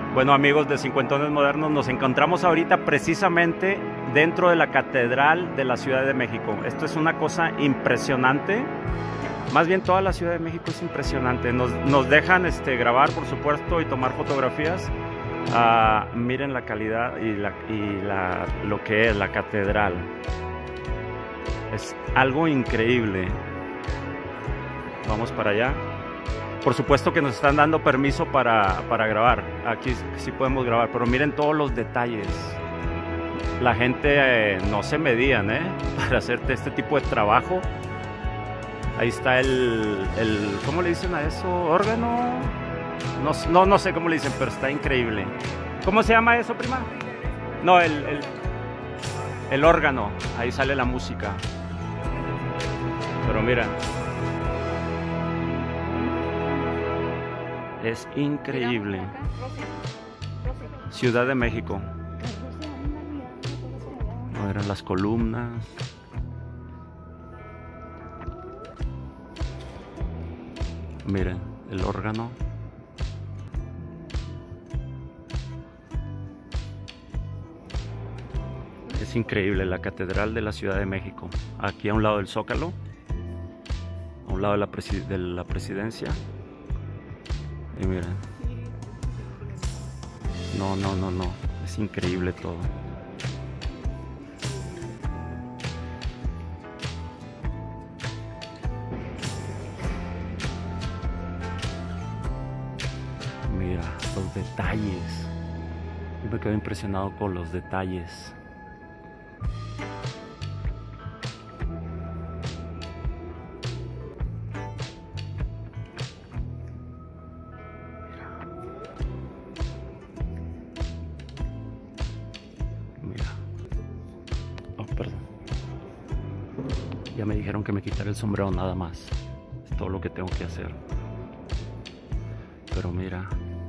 Bueno, amigos de Cincuentones Modernos, nos encontramos ahorita precisamente dentro de la Catedral de la Ciudad de México. Esto es una cosa impresionante. Más bien toda la Ciudad de México es impresionante. Nos dejan grabar, por supuesto, y tomar fotografías. Miren la calidad y lo que es la catedral. Es algo increíble. Vamos para allá. Por supuesto que nos están dando permiso para grabar. Aquí sí podemos grabar, pero miren todos los detalles. La gente no se medían para hacer este tipo de trabajo. Ahí está ¿cómo le dicen a eso? ¿Órgano? No sé cómo le dicen, pero está increíble. ¿Cómo se llama eso, prima? No, el órgano. Ahí sale la música. Pero mira. Es increíble. Ciudad de México. No eran las columnas. Miren, el órgano. Es increíble la Catedral de la Ciudad de México. Aquí a un lado del Zócalo. A un lado de la Presidencia. Y miren. No. Es increíble todo. Mira, los detalles. Yo me quedo impresionado con los detalles. Perdón. Ya me dijeron que me quitara el sombrero nada más. Es todo lo que tengo que hacer. Pero mira.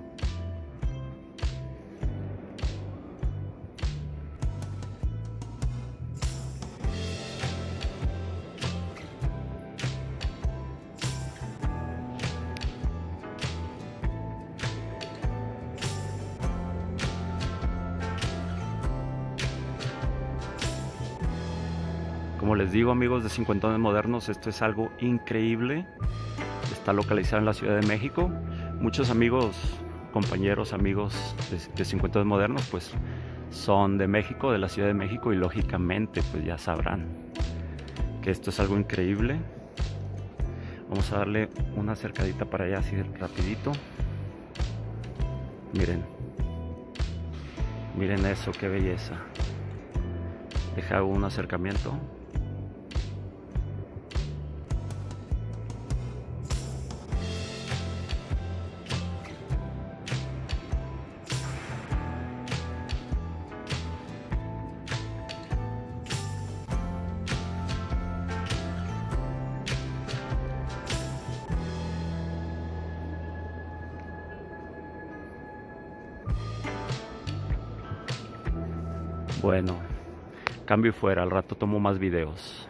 Como les digo, amigos de Cincuentones Modernos, esto es algo increíble. Está localizado en la Ciudad de México. Muchos amigos, compañeros, amigos de Cincuentones Modernos, pues son de México, de la Ciudad de México, y lógicamente pues ya sabrán que esto es algo increíble. Vamos a darle una acercadita para allá así rapidito. Miren eso, qué belleza. Deja un acercamiento. Bueno, cambio y fuera, al rato tomo más videos.